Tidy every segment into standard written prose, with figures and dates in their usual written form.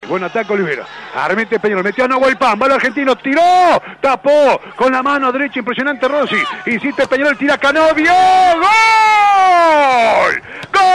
Buen ataque Olivera, arremete Peñarol, metió a Nahuel Pan, va el argentino, tiró, tapó con la mano derecha, impresionante Rossi, insiste Peñarol, tira Canovio, ¡gol! ¡Gol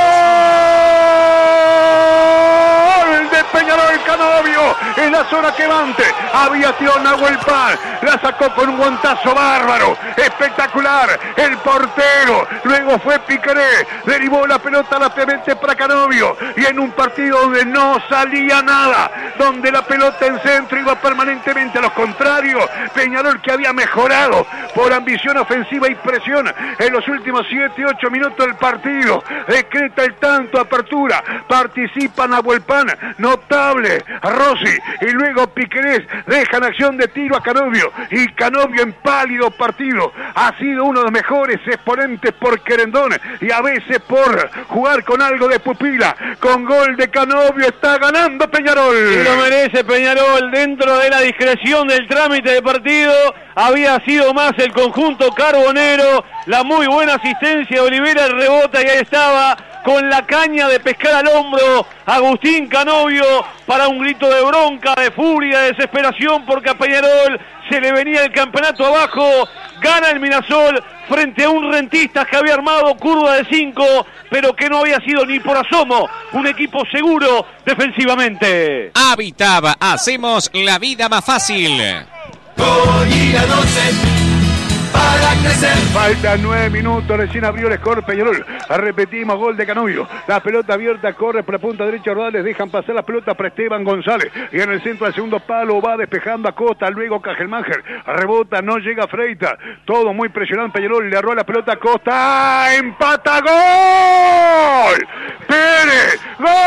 de Peñarol! Canovio en la zona quemante, había tirado Nahuel Pan, la sacó con un guantazo bárbaro, espectacular, el portero, luego fue Piqueré, derivó la pelota rápidamente para Canovio, y en un partido donde no salía nada, donde la pelota en centro iba permanentemente a los contrarios, Peñarol que había mejorado por ambición ofensiva y presión en los últimos 7-8 minutos del partido, decreta el tanto, apertura, participa Nahuel Pan, notable, Rossi, y luego Piquerés dejan acción de tiro a Canovio, y Canovio en pálido partido, ha sido uno de los mejores exponentes por querendón, y a veces por jugar con algo de pupila, con gol de Canovio está ganando Peñarol. Y lo merece Peñarol dentro de la discreción del trámite de partido. Había sido más el conjunto carbonero, la muy buena asistencia de Olivera, el rebota y ahí estaba con la caña de pescar al hombro Agustín Canovio para un grito de bronca, de furia, de desesperación, porque a Peñarol se le venía el campeonato abajo. Gana el Mirasol frente a un Rentistas que había armado curva de 5, pero que no había sido ni por asomo un equipo seguro defensivamente. Habitaba, hacemos la vida más fácil. Goya 12 para crecer. Faltan 9 minutos, recién abrió el score Peñarol. Repetimos, gol de Canovio. La pelota abierta, corre por la punta derecha, Rodales, dejan pasar la pelota para Esteban González. Y en el centro del segundo palo va despejando a Costa, luego Cajelmacher. Rebota, no llega Freitas. Todo muy presionante Peñarol, le arroja la pelota a Costa. ¡Empata! ¡Gol! ¡Pérez!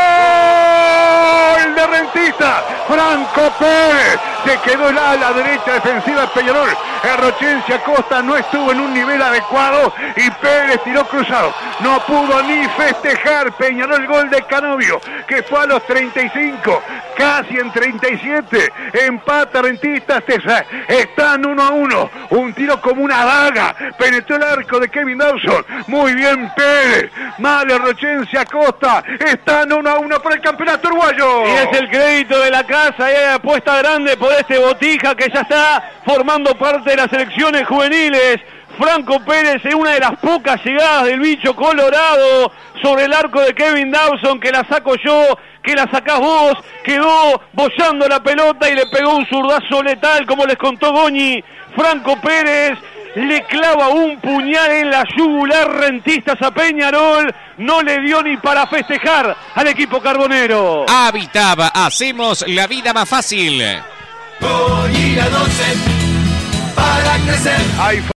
¡Gol de Rentistas! Franco Pérez. Se quedó el ala derecha defensiva de Peñarol. Errochencia Costa no estuvo en un nivel adecuado y Pérez tiró cruzado. No pudo ni festejar Peñarol el gol de Canovio, que fue a los 35, casi en 37. Empata Rentistas, están 1-1. Un tiro como una daga. Penetró el arco de Kevin Dawson. Muy bien Pérez. Mal Errochencia Costa. Están 1-1 por el campeonato uruguayo. Y es el crédito de la casa, y hay apuesta grande por este Botija que ya está formando parte de las selecciones juveniles. Franco Pérez en una de las pocas llegadas del bicho colorado sobre el arco de Kevin Dawson, que la saco yo, que la sacás vos, quedó bollando la pelota y le pegó un zurdazo letal, como les contó Goñi. Franco Pérez le clava un puñal en la yugular Rentistas a Peñarol, no le dio ni para festejar al equipo carbonero. Habitaba, hacemos la vida más fácil. Goya 12 para crecer.